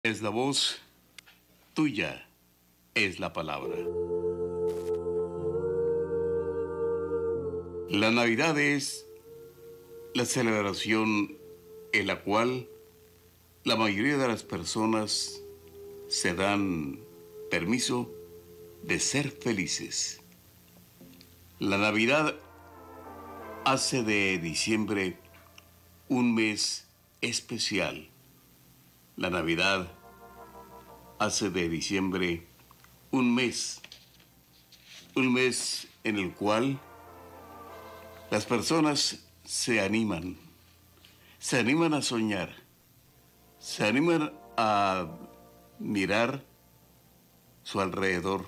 Es la voz, tuya es la palabra. La Navidad es la celebración en la cual la mayoría de las personas se dan permiso de ser felices. La Navidad hace de diciembre un mes especial. La Navidad hace de diciembre un mes en el cual las personas se animan a soñar, se animan a mirar su alrededor,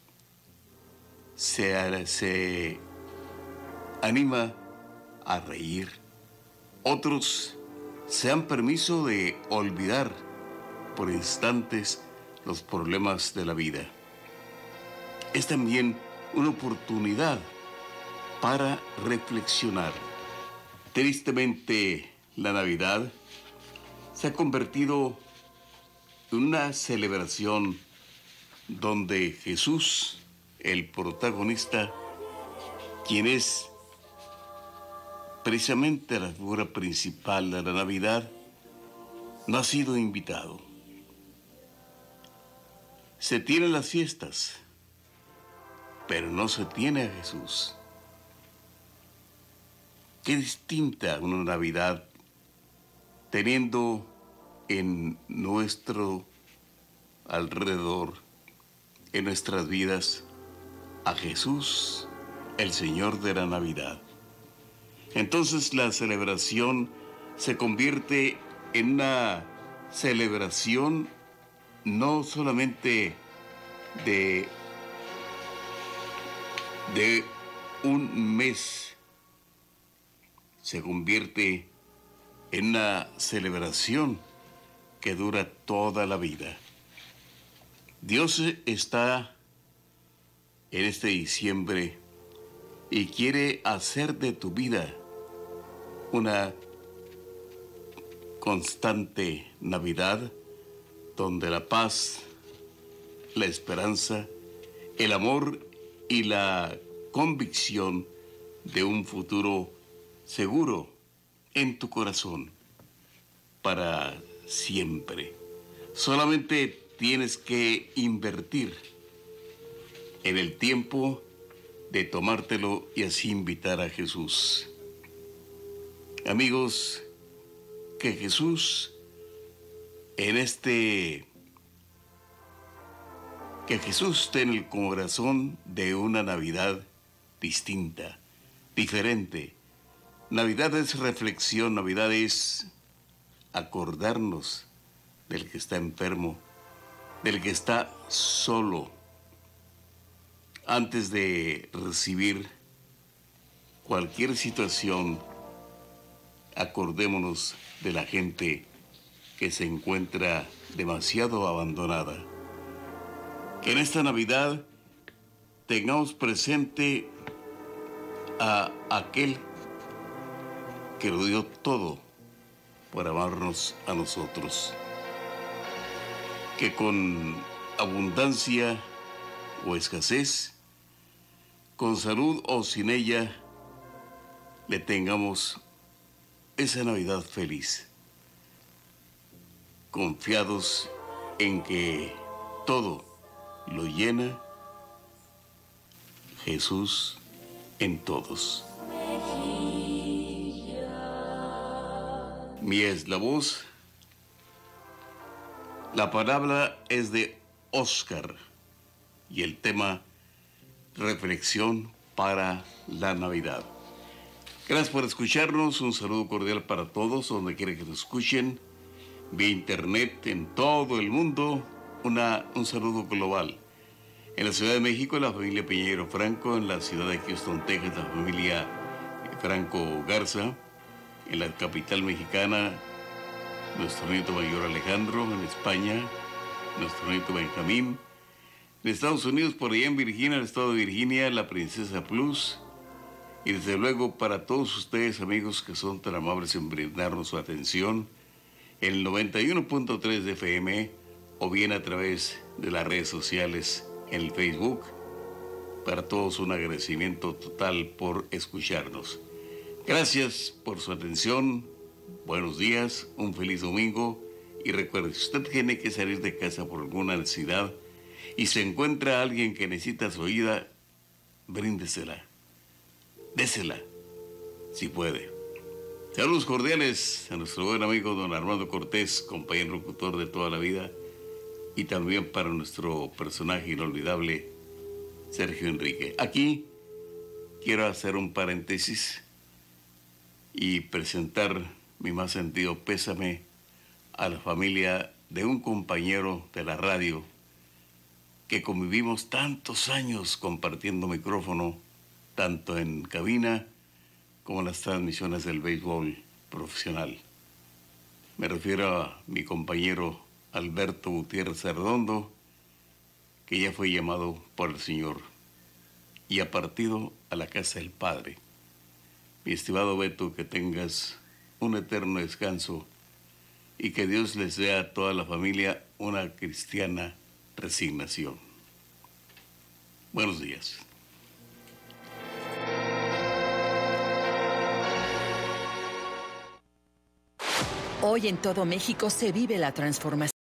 se anima a reír. Otros se dan permiso de olvidar por instantes los problemas de la vida. Es también una oportunidad para reflexionar. Tristemente, la Navidad se ha convertido en una celebración donde Jesús, el protagonista, quien es precisamente la figura principal de la Navidad, no ha sido invitado. Se tienen las fiestas, pero no se tiene a Jesús. Qué distinta una Navidad teniendo en nuestro alrededor, en nuestras vidas, a Jesús, el Señor de la Navidad. Entonces la celebración se convierte en una celebración no solamente de un mes, se convierte en una celebración que dura toda la vida. Dios está en este diciembre y quiere hacer de tu vida una constante Navidad donde la paz, la esperanza, el amor y la convicción de un futuro seguro en tu corazón para siempre. Solamente tienes que invertir en el tiempo de tomártelo y así invitar a Jesús. Amigos, que Jesús que Jesús esté en el corazón de una Navidad distinta, diferente. Navidad es reflexión, Navidad es acordarnos del que está enfermo, del que está solo. Antes de recibir cualquier situación, acordémonos de la gente que se encuentra demasiado abandonada. Que en esta Navidad tengamos presente a aquel que lo dio todo por amarnos a nosotros. Que con abundancia o escasez, con salud o sin ella, le tengamos esa Navidad feliz, confiados en que todo lo llena Jesús en todos. Mi es la voz, la palabra es de Oscar y el tema reflexión para la Navidad. Gracias por escucharnos, un saludo cordial para todos, donde quiera que nos escuchen, vía internet en todo el mundo, un saludo global. En la Ciudad de México, la familia Piñero Franco, en la ciudad de Houston, Texas, la familia Franco Garza, en la capital mexicana, nuestro nieto mayor Alejandro, en España, nuestro nieto Benjamín, en Estados Unidos, por allá en Virginia, el estado de Virginia, la princesa Plus, y desde luego para todos ustedes, amigos, que son tan amables en brindarnos su atención, el 91.3 de FM, o bien a través de las redes sociales en el Facebook. Para todos un agradecimiento total por escucharnos. Gracias por su atención, buenos días, un feliz domingo y recuerde, si usted tiene que salir de casa por alguna necesidad y se encuentra alguien que necesita su ayuda, bríndesela, désela, si puede. Saludos cordiales a nuestro buen amigo don Armando Cortés, compañero locutor de toda la vida, y también para nuestro personaje inolvidable, Sergio Enrique. Aquí quiero hacer un paréntesis y presentar mi más sentido pésame a la familia de un compañero de la radio que convivimos tantos años compartiendo micrófono, tanto en cabina como en las transmisiones del béisbol profesional. Me refiero a mi compañero Alberto Gutiérrez Arredondo, que ya fue llamado por el Señor y ha partido a la casa del Padre. Mi estimado Beto, que tengas un eterno descanso y que Dios les dé a toda la familia una cristiana resignación. Buenos días. Hoy en todo México se vive la transformación.